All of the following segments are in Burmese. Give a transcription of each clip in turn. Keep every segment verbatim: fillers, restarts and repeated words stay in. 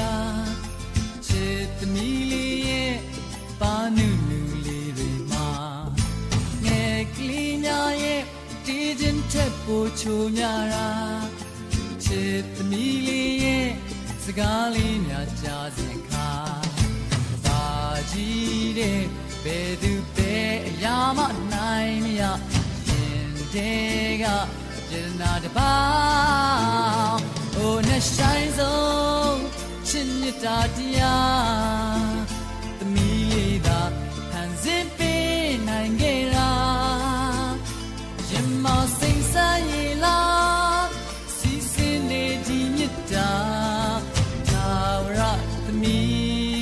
ချစ်သမီးလေးရဲ့ပါနုနုလေးတွေမှာငယ်ကလေးများရဲ့တီးခြင်းထက်ပိုချိုများတာချစ်သမီးလေးရဲ့စကားလေးများကြားစဉ်ခါဘာကြီးတဲ့ဘယ်သူပဲအရာမနိုင်မရရင်တဲ့ကယရနာတပါအိုနဲ့ဆိုင်ဆုံးချစ်မြတ်တာတရားသမီးလေးသာဖန်ဆင်းပေးနိုင်ခဲ့တာရင်မစိမ့်ဆိုင်ရလားစီစဉ်နေဒီမြတ်တာသာဝရသမီး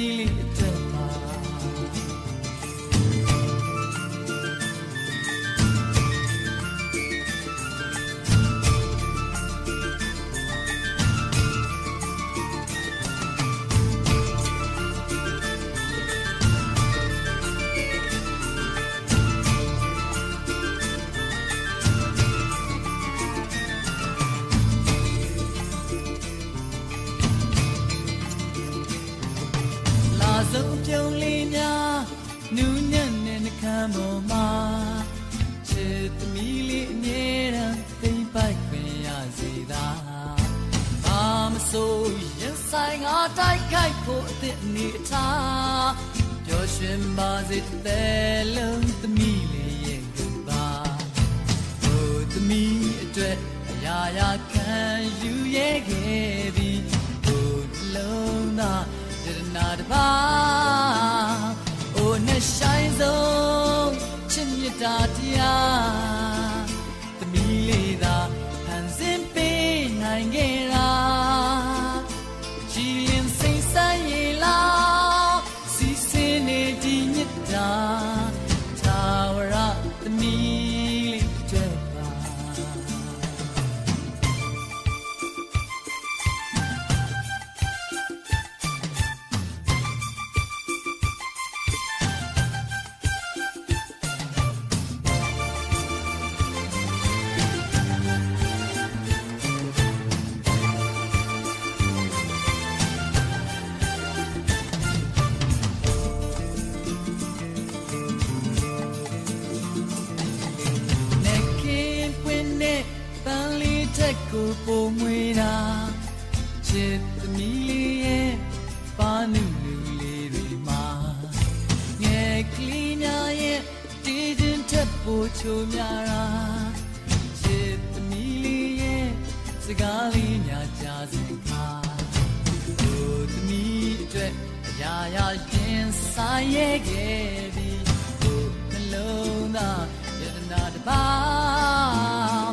ဆုံးပြုံးလေးများနူးညံ့တဲ့နှကမ်းပေါ်မှာချစ်သမီးလေးအမြဲတမ်းသိမ့်ပိုက်ခွင့်ရစေသာဘာမဆိုရင်ဆိုင်ငါတိုက်ခိုက်ဖို့အသည့်အနေအထားပျော်ရွှင်ပါစေတဲ့လုံးသမီးလေးရဲ့ကူပါဟိုသမီးအတွက်အရာရာခံယူရဲ့ခဲ့ပြီးဟိုလုံးသားယရနာတပါအိုနဲ့ဆိုင်ဆုံးချစ်မြတ်တာတရားသမီးလေးသာဖန်ဆင်းပေးနိုင်ခဲ့တာကြည်လင်စိတ်ဆိုင်ရလားစီစဉ်နေဒီမြတ်တာသာဝရသမီးလေးတွေ့ပါကိုပုံမွေတာချစ်သမီးလေးရဲ့ပါနုလူလေးတွေမှာငယ်ကလေးများရဲ့တီးခြင်းထက်ပိုချိုများတာချစ်သမီးလေးရဲ့စကားလေးများကြားစဉ်ခါတို့သမီးအတွက်အရာရာရင်ဆိုင်ရဲ့ခဲ့ပြီးတို့နှလုံးသားယတနာတပါ